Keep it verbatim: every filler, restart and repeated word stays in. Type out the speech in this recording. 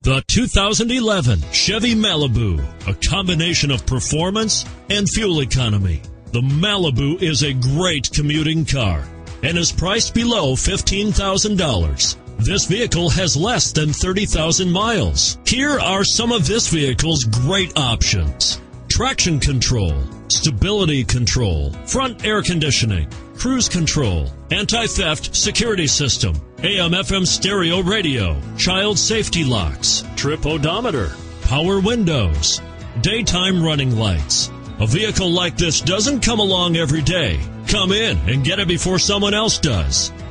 The two thousand eleven Chevy Malibu, a combination of performance and fuel economy. The Malibu is a great commuting car and is priced below fifteen thousand dollars. This vehicle has less than thirty thousand miles. Here are some of this vehicle's great options: traction control, stability control, front air conditioning, cruise control, anti-theft security system, A M F M stereo radio, child safety locks, trip odometer, power windows, daytime running lights. A vehicle like this doesn't come along every day. Come in and get it before someone else does.